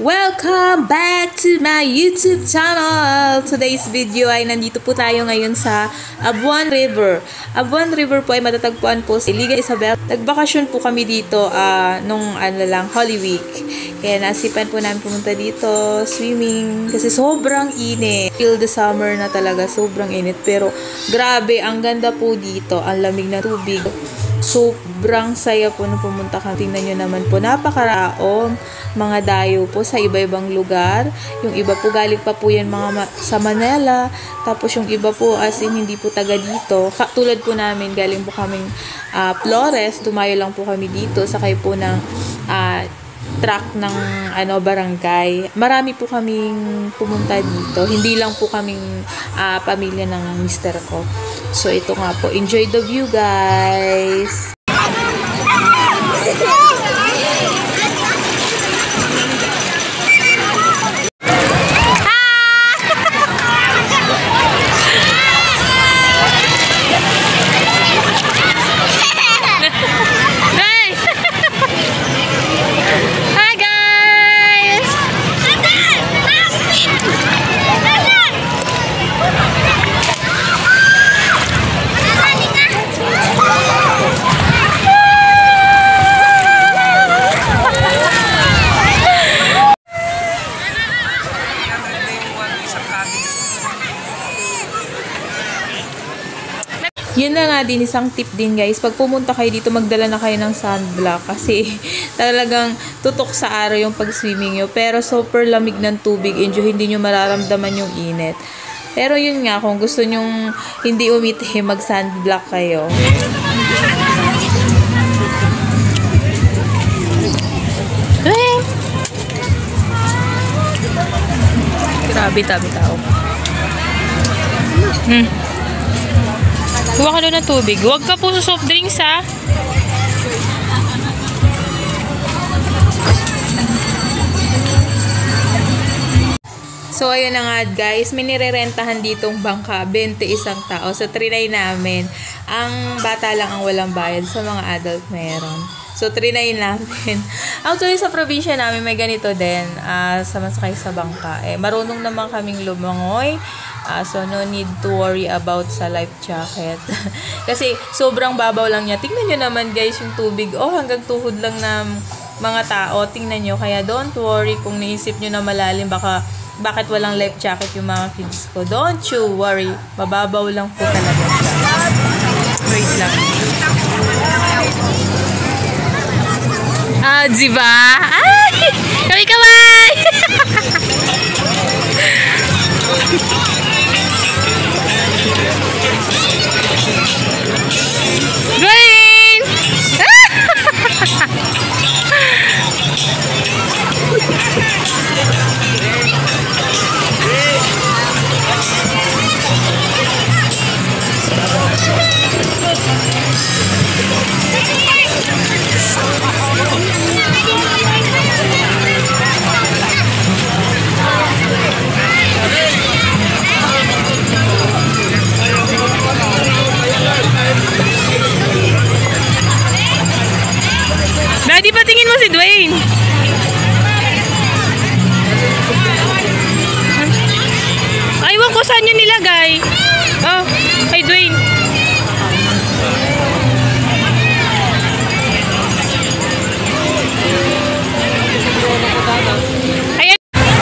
Welcome back to my YouTube channel! Today's video ay nandito po tayo ngayon sa Abuan River. Abuan River po ay matatagpuan po sa Ilagan Isabela. Nagbakasyon po kami dito nung Holy Week. Kaya nasipan po namin pumunta dito, swimming, kasi sobrang init. Feel the summer na talaga, sobrang init. Pero grabe, ang ganda po dito, ang lamig na tubig. Sobrang saya po nung pumunta kami. Tingnan nyo naman po, napakaraong mga dayo po sa iba-ibang lugar. Yung iba po galing pa po yan sa Manila. Tapos yung iba po as in hindi po taga dito. Tulad po namin, galing po kaming Flores. Tumayo lang po kami dito. Sakay po ng truck ng barangay. Marami po kaming pumunta dito. Hindi lang po kaming pamilya ng mister ko. So ito nga po. Enjoy the view, guys! Yun na nga din, isang tip din guys, pag pumunta kayo dito, magdala na kayo ng sunblock kasi talagang tutok sa araw yung pag-swimming nyo. Pero super lamig ng tubig, hindi nyo mararamdaman yung init. Pero yun nga, kung gusto nyong hindi umiti, mag-sunblock kayo. Grabe, tabi tao. Huwag ka doon ng tubig. Huwag ka po sa soft drinks, ha? So, ayun na nga, guys. May nirerentahan ditong bangka. 21 tao. So, trinay namin. Ang bata lang ang walang bayad. Sa mga adult, meron. So, trinay namin. Actually, sa probinsya namin, may ganito din. Sa masakay sa bangka. Marunong naman kaming lumangoy. So, no need to worry about sa life jacket. Kasi, sobrang babaw lang niya. Tingnan nyo naman, guys, yung tubig. Hanggang tuhod lang ng mga tao. Tingnan nyo. Kaya, don't worry kung naisip nyo na malalim. Bakit walang life jacket yung mga kids ko. Don't you worry. Mababaw lang po talaga siya. Wait lang. Diba? Ay! Kaway-kaway! Dwayne! Daddy, patingin mo si Dwayne. Aywan ko saan yun nilagay. Oh, kay Dwayne. Ayan.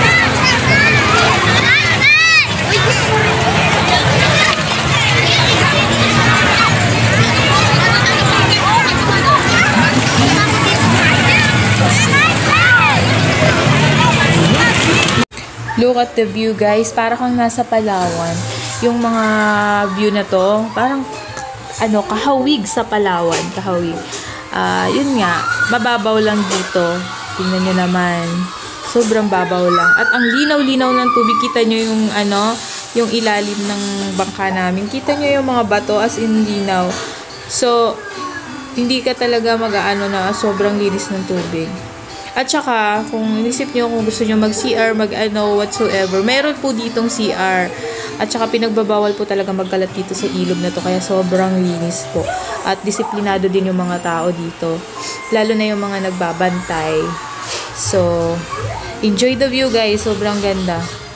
Look at the view, guys. Para kang nasa Palawan. Yung mga view na to, parang kahawig sa Palawan. Kahawig. Yun nga, mababaw lang dito. Tingnan nyo naman. Sobrang babaw lang. At ang linaw-linaw ng tubig. Kita nyo yung yung ilalim ng bangka namin. Kita nyo yung mga bato as in linaw. So, hindi ka talaga na sobrang linis ng tubig. At saka, kung inisip nyo kung gusto nyo mag-CR, whatsoever, meron po ditong CR. At saka pinagbabawal po talaga magkalat dito sa ilog na to, kaya sobrang linis po. At disiplinado din yung mga tao dito. Lalo na yung mga nagbabantay. So, Enjoy the view guys, sobrang ganda.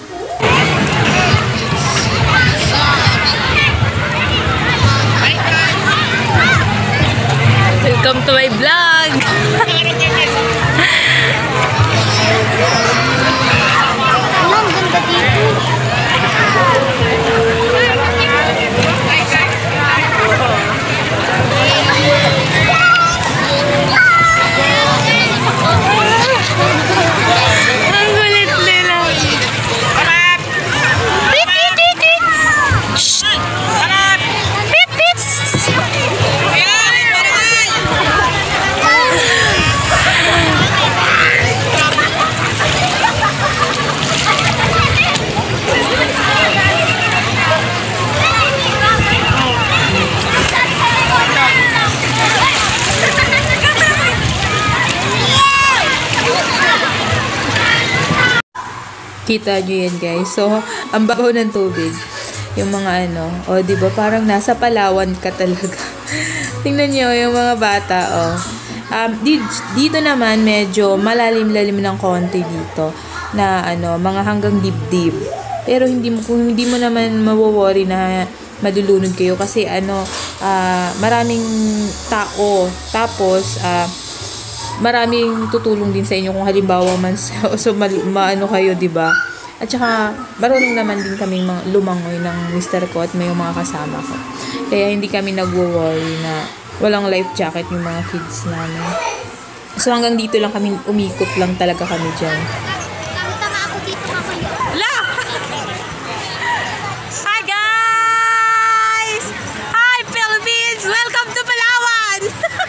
Welcome to my vlog! Ang ganda dito. Ang kulit nila. Kita nyo yan guys. So, ang babaw ng tubig. Yung mga ano, o diba parang nasa Palawan ka talaga. Tingnan nyo yung mga bata, dito naman medyo malalim-lalim ng konti dito. Na ano, mga hanggang dibdib. Pero kung hindi mo naman mawo-worry na madulunod kayo kasi ano, maraming tao. Tapos, maraming tutulong din sa inyo kung halimbawa man maano kayo, 'di ba? At saka marunong naman din kaming lumangoy ng mister ko at may mga kasama ko. Kaya hindi kami nagwo-worry na walang life jacket yung mga kids namin. So hanggang dito lang kami, umikot lang talaga kami diyan. Tama ako dito kayo. La! Hi guys! Hi Philippines! Welcome to Palawan!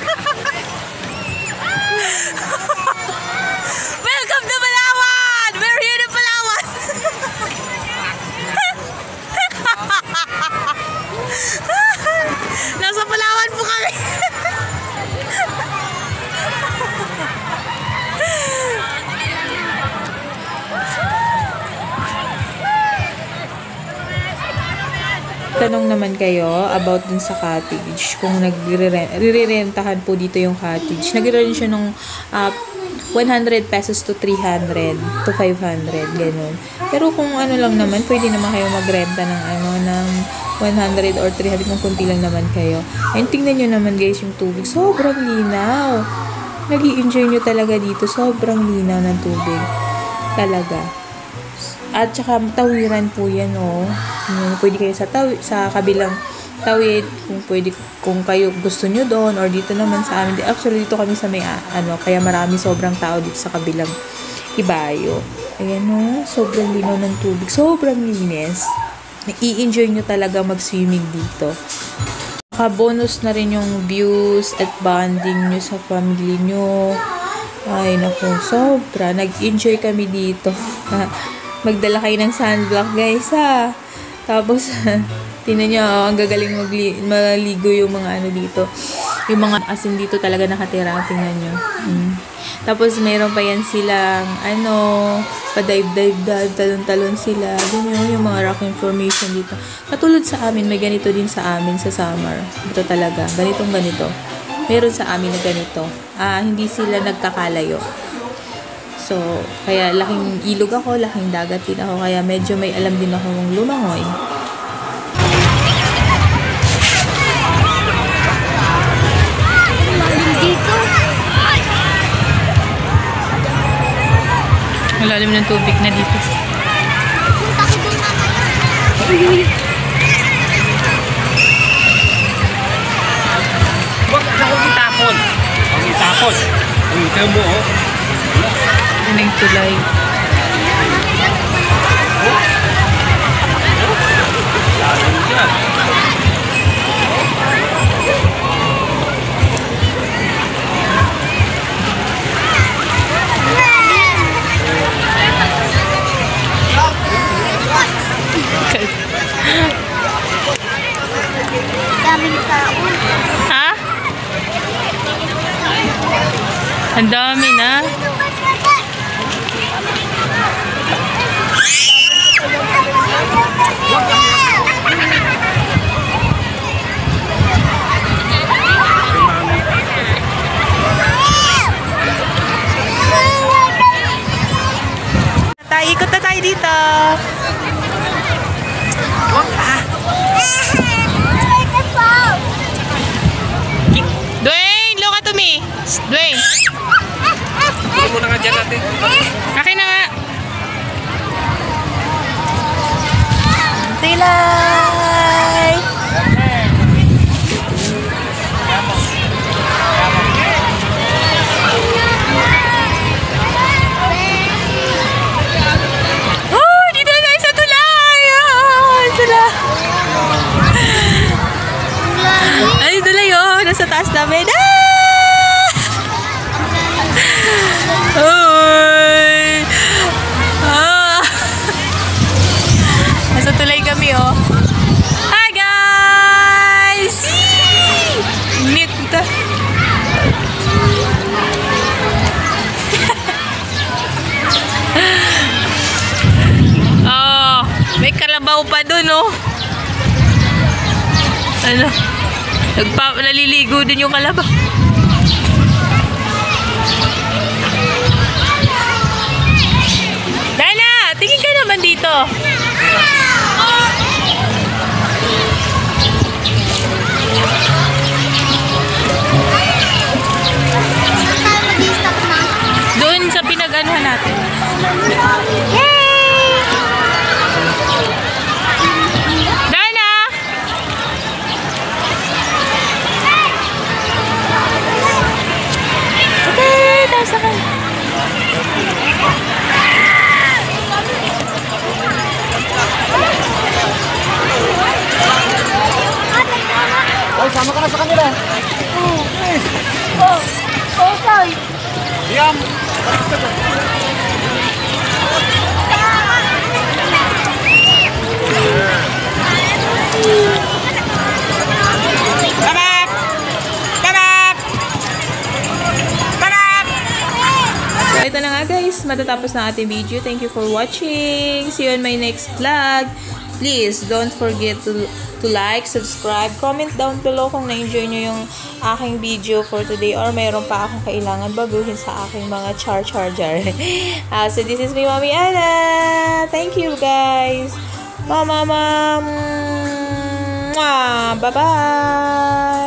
Welcome to Palawan! We're here to Palawan! Nasa Palawan po kami! Tanong naman kayo about dun sa cottage. Kung nagre-rentahan po dito yung cottage. Nagre-rent siya ng 100 pesos to 300 to 500, ganun. Pero kung ano lang naman, pwede naman kayo magrenta ng ano, ng 100 or 300 kung kunti lang naman kayo. Ayun, tingnan nyo naman guys yung tubig. Sobrang linaw. Nag-i-enjoy nyo talaga dito. Sobrang linaw ng tubig. Talaga. At saka tawiran po yan, oh. Pwede kayo sa kabilang tawid, kung kayo gusto nyo doon, or dito naman sa amin. Actually, dito kami sa may, kaya marami sobrang tao dito sa kabilang ibayo. Ayan, oh, sobrang linaw ng tubig. Sobrang linis. I-enjoy nyo talaga mag-swimming dito. Bonus na rin yung views at bonding nyo sa family nyo. Ay, naku, sobra. Nag-enjoy kami dito. Magdala kayo ng sunblock, guys, ha. Tapos, tingnan nyo, ang gagaling maligo yung mga ano dito. Yung mga asin dito talaga nakatira. Tingnan nyo. Tapos, mayroon pa yan silang, pa-dive-dive, talon-talon sila. Ganyan yung mga rock information dito. Katulad sa amin, may ganito din sa amin sa summer. Ito talaga. Ganito. Meron sa amin na ganito. Hindi sila nagkakalayo. So, kaya laking ilog ako, laking dagat din ako. Kaya medyo may alam din ako ng lumangoy. Malalim ng tubig na dito. Huwag akong itapon. Ang itapon. Ang itapon mo, oh. Ang tulay. Daming tao. Ha? Ang dami na. tayo. Ikot na tayo dito. Dwayne, look at me. Dwayne. Ito muna nga dyan natin. Akin na nga. Tilay. Oh, dito na tayo sa tulay. Tulay. Ay, tulay oh. Nasa taas namin. Uy! Nasa tulay kami, oh. Hi, guys! Neat ito. Oh, may kalabaw pa dun, oh. Ano? Naliligo din yung kalabaw. Tingin ka naman dito. Doon sa pinag-anuhan natin. Yay! Dana! Okay, taas na kayo. Oh, sama ka na sa kanila. Oh, okay. Diam. Tanak! Tanak! Tanak! So, ito na nga guys. Matatapos na ating video. Thank you for watching. See you in my next vlog. Please, don't forget to like, subscribe, comment down below kung na-enjoy nyo yung aking video for today or mayroon pa akong kailangan baguhin sa aking mga charger. So, this is me, Mami Ana. Thank you, guys. Mama. Bye-bye.